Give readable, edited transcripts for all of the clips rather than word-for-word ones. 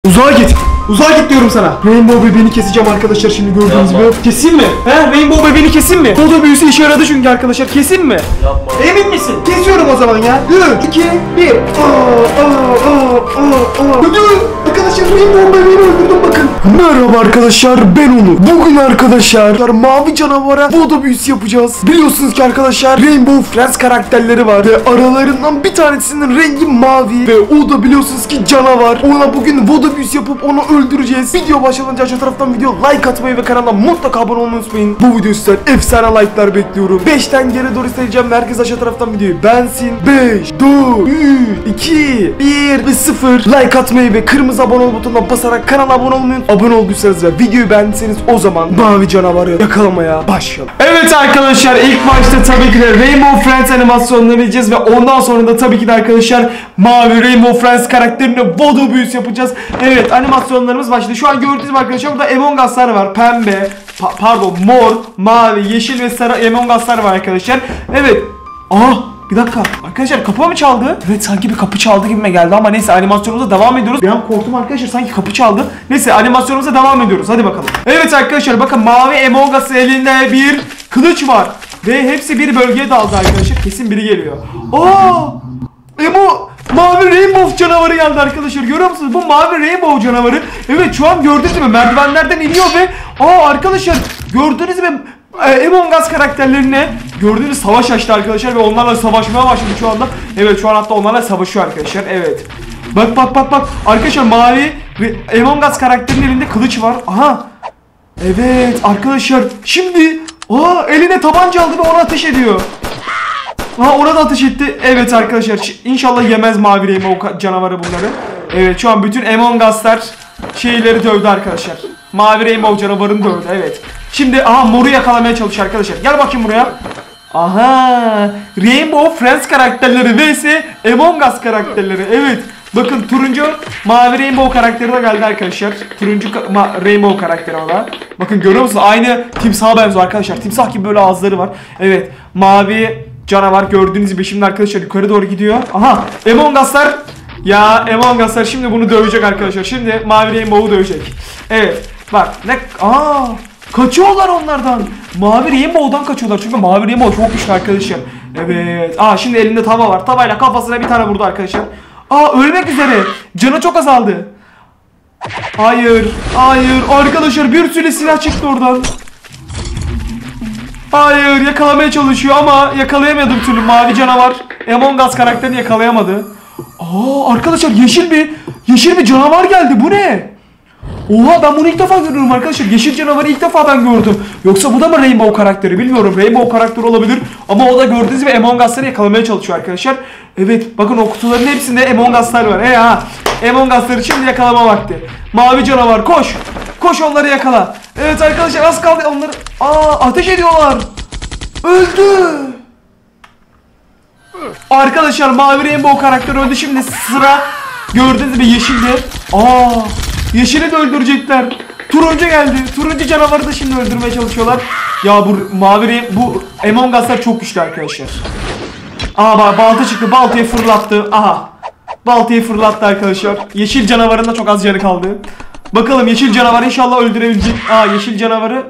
Uzağa git. Uzağa git diyorum sana. Rainbow bebeğini keseceğim arkadaşlar şimdi gördüğünüz gibi. Keseyim mi? He? Rainbow bebeğini keseyim mi? Voodoo büyüsü işe yaradı çünkü arkadaşlar. Keseyim mi? Yapma. Emin misin? Kesiyorum o zaman ya. 3, 2, 1. Arkadaşlar Rainbow bebeğini öldürdüm bakın. Merhaba arkadaşlar, ben Onur. Bugün arkadaşlar mavi canavara voodoo büyüsü yapacağız. Biliyorsunuz ki arkadaşlar Rainbow Friends karakterleri var ve aralarından bir tanesinin rengi mavi ve o da biliyorsunuz ki canavar. Ona bugün voodoo büyüsü yapıp onu öldüreceğiz. Video başlayınca aşağı taraftan video like atmayı ve kanala mutlaka abone olmayı unutmayın. Bu video sizden efsane like'lar bekliyorum. 5'ten geri doğru sayacağım ve herkes aşağı taraftan videoyu beğensin. 5, 4, 3, 2, 1 ve 0. Like atmayı ve kırmızı abone ol butonuna basarak kanala abone olmayı unutmayın. Abone olduysanız ve videoyu beğendiyseniz o zaman mavi canavarı yakalamaya başlayalım. Evet arkadaşlar, ilk başta tabii ki de Rainbow Friends animasyonunu vereceğiz ve ondan sonra da tabii ki de arkadaşlar mavi Rainbow Friends karakterine voodoo büyüsü yapacağız. Evet, animasyonlarımız başladı. Şu an gördüğünüz gibi arkadaşlar burada Among Us'lar var. Pembe, mor, mavi, yeşil ve sarı Among Us'lar var arkadaşlar. Evet. Bir dakika. Arkadaşlar kapı mı çaldı? Evet, sanki bir kapı çaldı gibime geldi ama neyse, animasyonumuza devam ediyoruz. Bir an korktum arkadaşlar, sanki kapı çaldı. Neyse, animasyonumuza devam ediyoruz. Hadi bakalım. Evet arkadaşlar, bakın mavi Among Us'ın elinde bir kılıç var. Ve hepsi bir bölgeye daldı arkadaşlar. Kesin biri geliyor. Mavi Rainbow canavarı geldi arkadaşlar. Görüyor musunuz? Bu mavi Rainbow canavarı. Evet, şu an gördüğünüz gibi merdivenlerden iniyor ve arkadaşlar gördüğünüz gibi Among Us karakterlerine gördüğünüz savaş açtı arkadaşlar ve onlarla savaşmaya başladı şu anda. Evet, şu an hatta onlarla savaşıyor arkadaşlar. Evet. Bak. Arkadaşlar mavi Among Us karakterinin elinde kılıç var. Evet arkadaşlar. Şimdi eline tabanca aldı ve ona ateş ediyor. Orada ateş etti. Evet arkadaşlar, inşallah yemez mavi Rainbow canavarı bunları. Evet, şu an bütün Among Us'lar şeyleri dövdü arkadaşlar. Mavi Rainbow canavarını dövdü. Evet. Şimdi moru yakalamaya çalışıyor arkadaşlar. Gel bakayım buraya. Rainbow Friends karakterleri vs Among Us karakterleri. Evet. Bakın turuncu mavi Rainbow karakteri de geldi arkadaşlar. Turuncu Rainbow karakteri o da. Bakın görüyor musunuz? Aynı timsaha benziyor arkadaşlar. Timsah gibi böyle ağızları var. Evet. Mavi canavar gördüğünüz gibi şimdi arkadaşlar yukarı doğru gidiyor. Among Us'lar. Ya Among Us'lar şimdi bunu dövecek arkadaşlar. Şimdi mavi Rainbow'u dövecek. Evet. Bak kaçıyorlar onlardan. Mavi Rainbow'dan kaçıyorlar. Çünkü mavi Rainbow çok güçlü arkadaşlar. Evet. Şimdi elinde tava var. Tavayla kafasına bir tane vurdu arkadaşlar. Ölmek üzere. Canı çok azaldı. Hayır. Arkadaşlar bir sürü silah çıktı oradan. Hayır, yakalamaya çalışıyor ama yakalayamadı bir türlü mavi canavar. Among Us karakterini yakalayamadı. Arkadaşlar yeşil bir canavar geldi. Bu ne? Ben bunu ilk defa görüyorum arkadaşlar. Yeşil canavarı ilk defa ben gördüm. Yoksa bu da mı Rainbow karakteri bilmiyorum. Rainbow karakteri olabilir. Ama o da gördüğünüz gibi Among Us'ları yakalamaya çalışıyor arkadaşlar. Evet, bakın o kutuların hepsinde Among Us'lar var. Among Us'ları şimdi yakalama vakti. Mavi canavar koş. Koş, onları yakala. Evet arkadaşlar, az kaldı onları. Ateş ediyorlar. Öldü. Arkadaşlar mavi Rainbow karakteri öldü. Şimdi sıra gördüğünüz gibi yeşilde. Yeşili de öldürecekler. Turuncu geldi. Turuncu canavarı da şimdi öldürmeye çalışıyorlar. Ya bu Among Us'lar çok güçlü arkadaşlar. Balta çıktı. Baltayı fırlattı. Baltayı fırlattı arkadaşlar. Yeşil canavarın da çok az canı kaldı. Bakalım yeşil canavar inşallah öldürebilecek. Yeşil canavarı.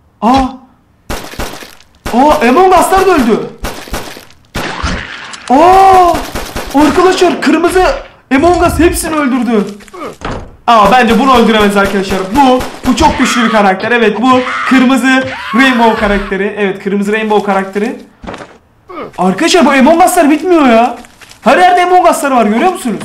Among Us'lar da öldü. Arkadaşlar kırmızı Among Us hepsini öldürdü. Bence bunu öldüremez arkadaşlar. Bu çok güçlü bir karakter. Evet, bu kırmızı Rainbow karakteri. Evet, kırmızı Rainbow karakteri. Arkadaşlar bu Among Us'lar bitmiyor ya. Her yerde Among Us'lar var, görüyor musunuz?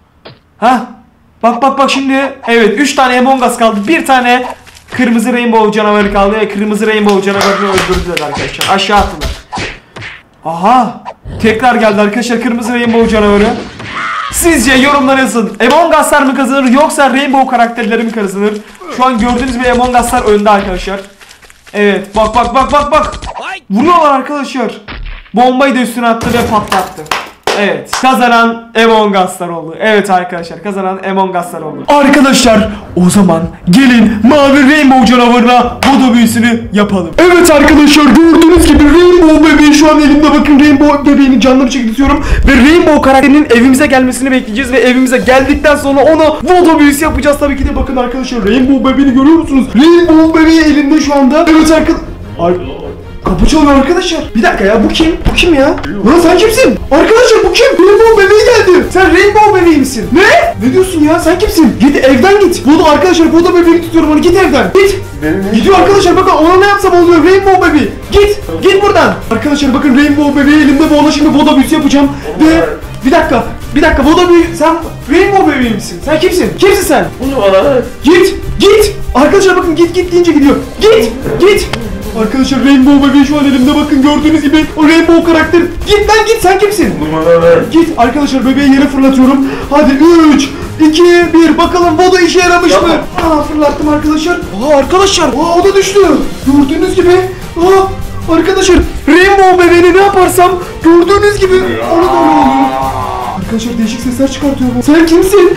Bak şimdi. Evet, 3 tane Among Us kaldı. Bir tane kırmızı Rainbow canavarı kaldı. Kırmızı Rainbow canavarını öldürdüler arkadaşlar. Aşağı attılar. Tekrar geldi arkadaşlar kırmızı Rainbow canavarı. Sizce yorumlara yazın. Among Us'lar mı kazanır yoksa Rainbow karakterleri mi kazanır? Şu an gördüğünüz gibi Among Us'lar önde arkadaşlar. Evet, bak. Vuruyorlar arkadaşlar. Bombayı da üstüne attı ve patlattı. Evet, kazanan Among Us'lar oldu. Evet arkadaşlar, kazanan Among Us'lar oldu. Arkadaşlar o zaman gelin mavi Rainbow canavarına vodo büyüsünü yapalım. Evet arkadaşlar, gördüğünüz gibi Rainbow bebeği şu an elimde, bakın Rainbow bebeğinin canlı bir şekilde tutuyorum. Ve Rainbow karakterinin evimize gelmesini bekleyeceğiz ve evimize geldikten sonra ona vodo büyüsü yapacağız. Tabii ki de bakın arkadaşlar, Rainbow bebeğini görüyor musunuz? Rainbow bebeği elinde şu anda. Evet arkadaşlar. Kapı çalıyor arkadaşlar. Bir dakika ya, bu kim? Bu kim ya? Lan sen kimsin? Arkadaşlar bu kim? Rainbow bebeği geldi. Sen Rainbow bebeği misin? Ne? Ne diyorsun ya? Sen kimsin? Git evden git. Vodo arkadaşlar, vodo bebeğini tutuyorum onu. Git evden. Git. Gidiyor arkadaşlar, bakın ona ne yapsam oluyor. Rainbow bebeği. Git. Git buradan. Arkadaşlar bakın, Rainbow bebeği elimde ve ona şimdi vodo büyüsü yapacağım. Ve bir dakika vodo büyü, sen Rainbow bebeği misin? Sen kimsin? Kimsin sen? Git. Git. Arkadaşlar bakın, git deyince gidiyor. Git. Arkadaşlar Rainbow bebeği şu an elimde, bakın gördüğünüz gibi o Rainbow karakter. Git lan git, sen kimsin? Git arkadaşlar, bebeği yere fırlatıyorum. Hadi 3, 2, 1 bakalım vodo işe yaramış mı? Fırlattım arkadaşlar. Arkadaşlar o da düştü. Gördüğünüz gibi. Arkadaşlar Rainbow bebeğini ne yaparsam gördüğünüz gibi ona da öyle oluyor. Arkadaşlar değişik sesler çıkartıyor bu. Sen kimsin?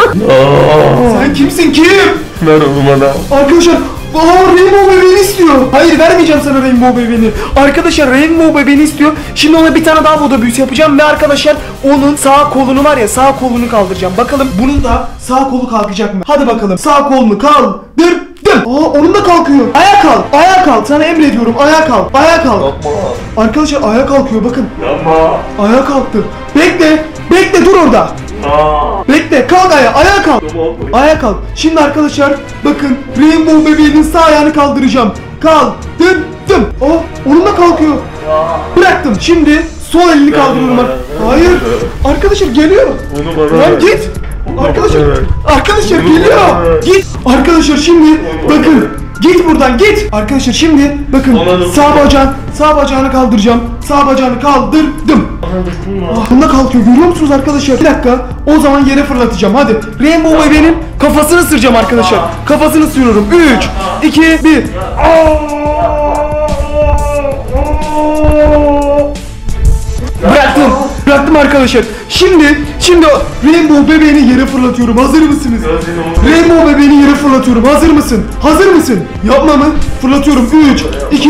Sen kimsin, kim? Ver onu bana. Arkadaşlar Rainbow bebeğini istiyor. Hayır, vermeyeceğim sana Rainbow bebeğini. Arkadaşlar Rainbow bebeğini istiyor. Şimdi ona bir tane daha vodo büyüsü yapacağım ve arkadaşlar onun sağ kolunu var ya, sağ kolunu kaldıracağım. Bakalım bunun da sağ kolu kalkacak mı? Hadi bakalım, sağ kolunu kaldırdım. Onun da kalkıyor. Ayağa kalk. Sana emrediyorum, ayağa kalk. Yapma. Arkadaşlar ayağa kalkıyor, bakın. Yapma. Ayağa kalktı. Bekle dur orada. Bekle, kalk ayağa kalk. Ayağa kalk. Şimdi arkadaşlar bakın, Rainbow bebeğinin sağ ayağını kaldıracağım. Kaldırdım. Onun da kalkıyor. Bıraktım. Şimdi sol elini kaldırıyorum. Hayır. Arkadaşlar geliyor. Onu bana Lan git. Arkadaşlar geliyor. Git. Arkadaşlar şimdi bakın. Git buradan, git. Arkadaşlar şimdi bakın, sağ bacağını kaldıracağım. Sağ bacağını kaldırdım. Bunda kalkıyor, görüyor musunuz arkadaşlar? Bir dakika, o zaman yere fırlatacağım. Hadi Rainbow bebeğinin kafasını ısıracağım arkadaşlar. Kafasını ısırıyorum. 3, 2, 1. Bıraktım arkadaşlar. Şimdi Rainbow bebeğini yere fırlatıyorum. Hazır mısınız? Rainbow bebeğini yere fırlatıyorum. Hazır mısın? Yapma mı? Fırlatıyorum. 3, 2, 1.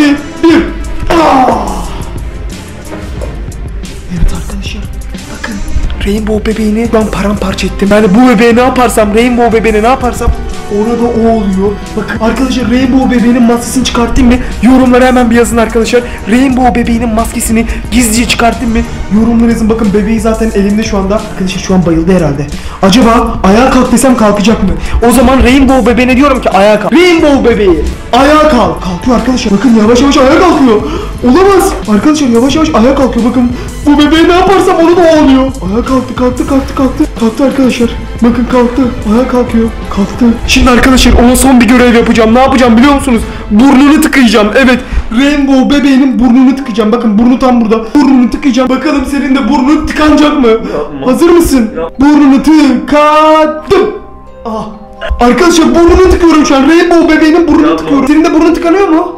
Evet arkadaşlar, bakın Rainbow bebeğini ben paramparça ettim. Yani bu bebeğe ne yaparsam, Rainbow bebeğine ne yaparsam orada o oluyor. Bakın arkadaşlar, Rainbow bebeğinin maskesini çıkartayım mı? Yorumlara hemen bir yazın arkadaşlar. Rainbow bebeğinin maskesini gizlice çıkartayım mı? Yorumlara yazın. Bakın bebeği zaten elimde şu anda. Arkadaşlar şu an bayıldı herhalde. Acaba ayağa kalk desem kalkacak mı? O zaman Rainbow bebeğine diyorum ki ayağa kalk. Rainbow bebeği ayağa kalk. Kalkıyor arkadaşlar. Bakın yavaş yavaş ayağa kalkıyor. Olamaz. Arkadaşlar yavaş yavaş ayağa kalkıyor. Bakın bu bebeğe ne yaparsam onu da oluyor. Ayağa kalktı arkadaşlar. Bakın kalktı. Ayağa kalkıyor. Kalktı. Şimdi arkadaşlar ona son bir görev yapacağım. Ne yapacağım biliyor musunuz? Burnunu tıkayacağım. Evet. Rainbow bebeğinin burnunu tıkayacağım. Bakın burnu tam burada. Burnunu tıkayacağım. Bakalım senin de burnun tıkanacak mı? Yapma. Hazır mısın? Burnunu tıkadım. Arkadaşlar burnunu tıkıyorum şu an. Rainbow bebeğinin burnunu tıkıyorum. Senin de burnun tıkanıyor mu?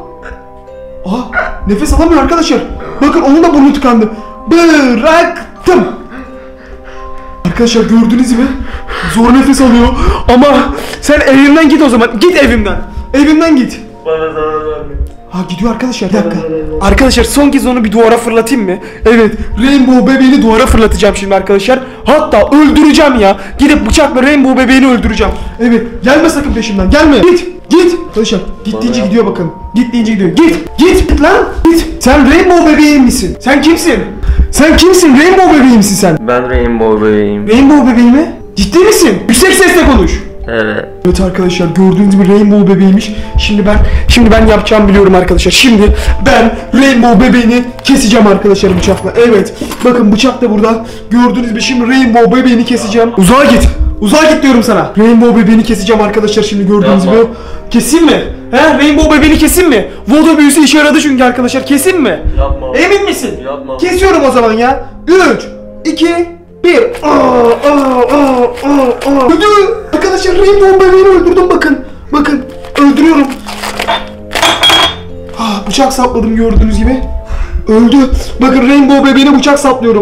Nefes alamıyor arkadaşlar. Bakın onun da burnu tıkandı. Bıraktım. Arkadaşlar gördüğünüz gibi zor nefes alıyor. Ama sen evimden git o zaman. Git evimden. Evimden git. Bana zarar verme. Gidiyor arkadaşlar, bir dakika. Arkadaşlar son kez onu bir duvara fırlatayım mı? Evet, Rainbow bebeğini duvara fırlatacağım şimdi arkadaşlar. Hatta öldüreceğim ya. Gidip bıçakla Rainbow bebeğini öldüreceğim. Evet, gelme sakın peşimden, gelme. Git. Arkadaşlar git deyince gidiyor bakın. Git deyince gidiyor. Git lan. Git. Sen Rainbow bebeği misin? Sen kimsin? Rainbow bebeği misin sen? Ben Rainbow bebeğim. Rainbow bebeği mi? Ciddi misin? Yüksek sesle konuş. Evet. Evet arkadaşlar gördüğünüz gibi Rainbow bebeğiymiş. Şimdi ben yapacağımı biliyorum arkadaşlar. Şimdi ben Rainbow bebeğini keseceğim arkadaşlar bıçakla. Evet. Bakın bıçak da burada. Gördüğünüz gibi şimdi Rainbow bebeğini keseceğim. Uzağa git diyorum sana. Rainbow bebeğini keseceğim arkadaşlar şimdi gördüğünüz gibi. Keseyim mi? Rainbow bebeğini keseyim mi? Vodo büyüsü işe yaradı çünkü arkadaşlar. Keseyim mi? Yapma. Emin misin? Yapma. Kesiyorum o zaman ya. 3, 2, 1. Arkadaşlar Rainbow bebeğini öldürdüm bakın. Bakın öldürüyorum. Bıçak sapladım gördüğünüz gibi. Öldü. Bakın Rainbow bebeğine bıçak saplıyorum.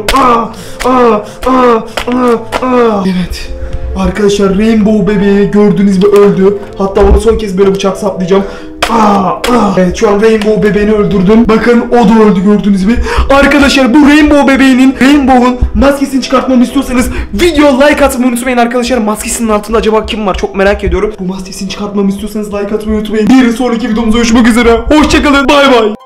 Evet. Arkadaşlar Rainbow bebeği gördüğünüz gibi öldü. Hatta ona son kez böyle bıçak saplayacağım. Evet, şu an Rainbow bebeğini öldürdüm. Bakın o da öldü gördüğünüz gibi. Arkadaşlar bu Rainbow bebeğinin, Rainbow'un maskesini çıkartmamı istiyorsanız video like atmayı unutmayın arkadaşlar. Maskesinin altında acaba kim var çok merak ediyorum. Bu maskesini çıkartmamı istiyorsanız like atmayı unutmayın. Bir sonraki videomuzda görüşmek üzere. Hoşçakalın. Bay bay.